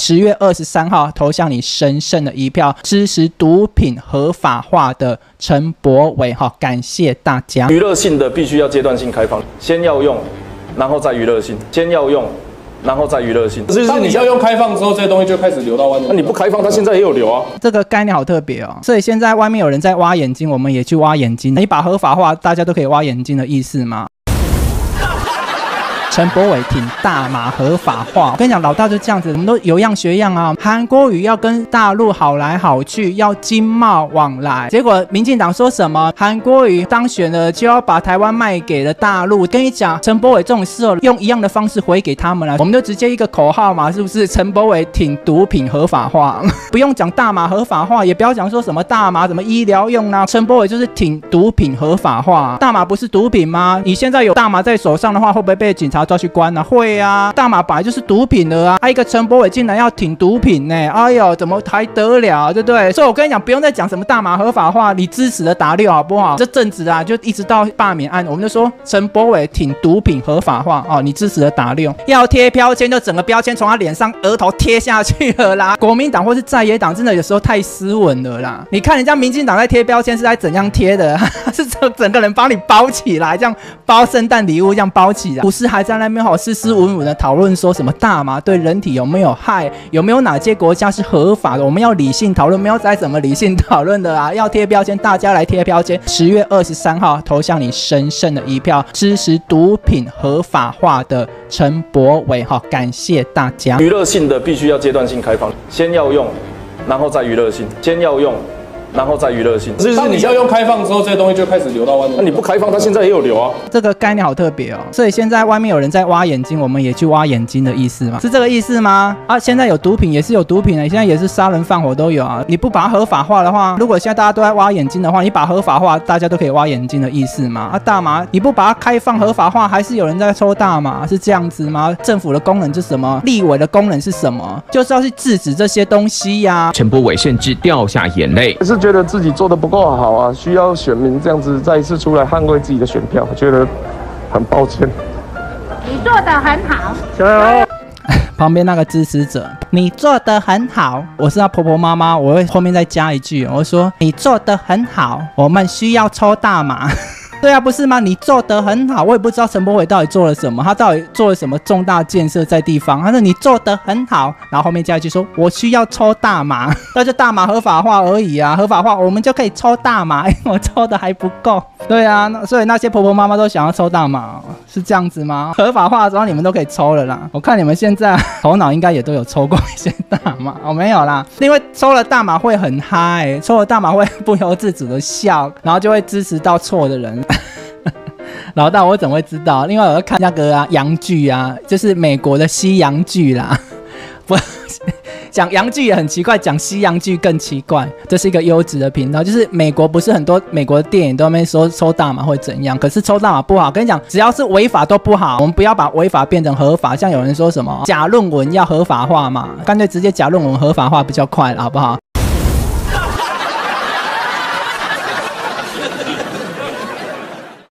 10月23号投向你神圣的一票，支持毒品合法化的陈柏惟。感谢大家。 娱乐性的必须要阶段性开放，先要用，然后再娱乐性，先要用。然后再娱乐性， 当你要用开放之后，这些东西就开始流到外面。 那你不开放，它现在也有流啊。 这个概念好特别哦。所以现在外面有人在挖眼睛，我们也去挖眼睛。你把合法化，大家都可以挖眼睛的意思吗？陈柏惟挺大麻合法化，我跟你讲，老大就这样子，我们都有样学样啊。韩国瑜要跟大陆好来好去，要经贸往来，结果民进党说什么？韩国瑜当选了就要把台湾卖给了大陆。跟你讲，陈柏惟这种事用一样的方式回给他们了，我们就直接一个口号嘛，是不是？陈柏惟挺毒品合法化，不用讲大麻合法化，也不要讲说什么大麻什么医疗用啊，陈柏惟就是挺毒品合法化。大麻不是毒品吗？你现在有大麻在手上的话，会不会被警察抓去关啊？会啊，大麻本来就是毒品的啊，一个陈柏惟竟然要挺毒品呢，哎呦，怎么还得了，对不对？所以我跟你讲，不用再讲什么大麻合法化，你支持的打6好不好？这阵子啊，就一直到罢免案，我们就说陈柏惟挺毒品合法化哦，你支持的打6，要贴标签就整个标签从他脸上额头贴下去了啦。国民党或是在野党真的有时候太斯文了啦，你看人家民进党在贴标签是在怎样贴的？是整个人帮你包起来，这样包圣诞礼物这样包起来，不是还在那边斯斯文文的讨论说什么大麻对人体有没有害，有没有哪些国家是合法的？我们要理性讨论，没有再怎么理性讨论的啊！要贴标签，大家来贴标签。10月23号投向你神圣的一票，支持毒品合法化的陈柏惟。感谢大家。 娱乐性的必须要阶段性开放，先要用，然后再娱乐性，先要用。然后再娱乐性， 当你要用开放之后，这些东西就开始流到外面。 那你不开放，它现在也有流啊。 这个概念好特别哦。所以现在外面有人在挖眼睛，我们也去挖眼睛的意思吗？是这个意思吗？啊，现在有毒品也是有毒品的，现在也是杀人放火都有啊。你不把它合法化的话，如果现在大家都在挖眼睛的话，你把合法化，大家都可以挖眼睛的意思吗？啊，大麻你不把它开放合法化，还是有人在抽大麻，是这样子吗？政府的功能是什么？立委的功能是什么？就是要去制止这些东西呀。 陈柏惟甚至掉下眼泪， 是觉得自己做的不够好啊，需要选民这样子再一次出来捍卫自己的选票，我觉得很抱歉。 你做得很好， 加油！ 旁边那个支持者，你做得很好。我是他婆婆妈妈，我会后面再加一句，我会说你做得很好，我们需要抽大麻。对啊，不是吗？你做得很好，我也不知道陈柏惟到底做了什么，他到底做了什么重大建设在地方。他说你做得很好，然后后面加一句说我需要抽大麻，那就大麻合法化而已啊，合法化我们就可以抽大麻，因为我抽的还不够。对啊，所以那些婆婆妈妈都想要抽大麻，是这样子吗？合法化的时候你们都可以抽了啦。我看你们现在头脑应该也都有抽过一些大麻，没有啦，因为抽了大麻会很嗨，抽了大麻会不由自主的笑，然后就会支持到错的人。老大，我怎么会知道？另外我在看那个啊洋剧啊，就是美国的西洋剧啦。不讲洋剧也很奇怪，讲西洋剧更奇怪。这是一个优质的频道，就是美国不是很多美国的电影都没说抽大麻会怎样，可是抽大麻不好。跟你讲，只要是违法都不好，我们不要把违法变成合法。像有人说什么假论文要合法化嘛，干脆直接假论文合法化比较快了，好不好？